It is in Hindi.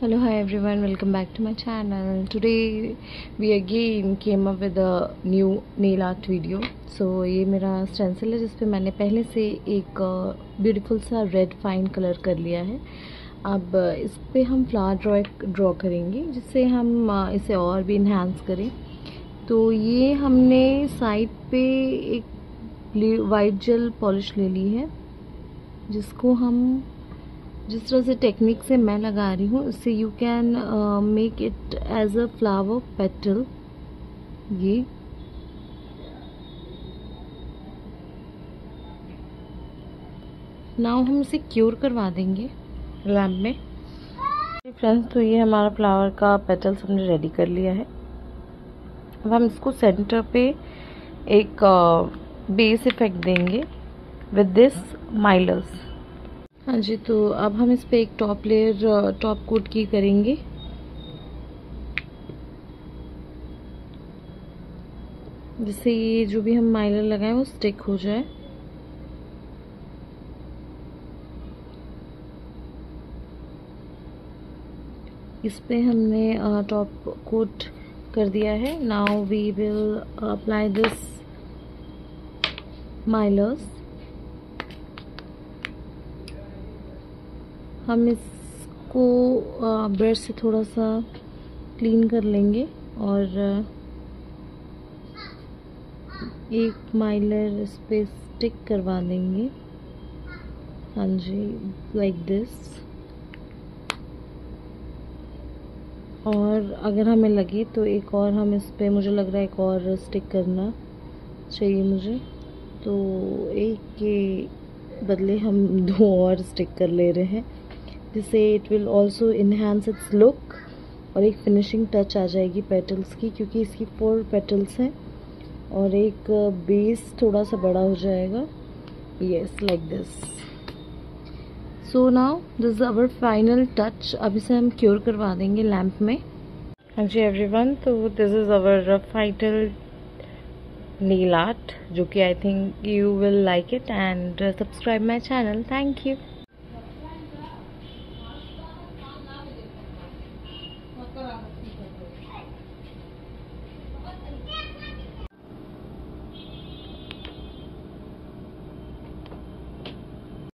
Hello, hi everyone, welcome back to my channel. Today we again came up with a new nail art video. So ये मेरा स्टेंसिल है जिस पे मैंने पहले से एक ब्यूटीफुल सा रेड फाइन कलर कर लिया है। अब इस पे हम फ्लावर ड्रॉ करेंगे जिससे हम इसे और भी इन्हांस करें। तो ये हमने साइड पे एक वाइट जेल पॉलिश ले ली है जिसको हम जिस तरह से टेक्निक से मैं लगा रही हूँ उससे you can make it as a flower petal. ये नाउ हम इसे क्योर करवा देंगे लैम्प में। फ्रेंड्स, तो ये हमारा फ्लावर का पेटल्स हमने रेडी कर लिया है। अब हम इसको सेंटर पे एक बेस इफेक्ट देंगे विद दिस माइलर्स। हाँ जी, तो अब हम इस पे एक टॉप कोट की करेंगे। जिससे ये जो भी हम माइलर लगाएं वो स्टिक हो जाए। इस पे हमने टॉप कोट कर दिया है। Now we will apply this mylars. हम इसको ब्रश से थोड़ा सा क्लीन कर लेंगे और एक माइलर इस पे स्टिक करवा देंगे। हाँ जी, लाइक दिस। और अगर हमें लगे तो एक और हम इस पे, मुझे लग रहा है एक और स्टिक करना चाहिए मुझे, तो एक के बदले हम दो और स्टिक कर ले रहे हैं जिससे it will also enhance its look और एक फिनिशिंग टच आ जाएगी पेटल्स की, क्योंकि इसकी 4 पेटल्स हैं और एक बेस थोड़ा सा बड़ा हो जाएगा। Yes, like this. So now this is our final touch. अब इसे हम क्योर करवा देंगे लैम्प में। हाँ जी एवरीवन, तो this is our final nail art जो कि I think you will like it and subscribe my channel. Thank you.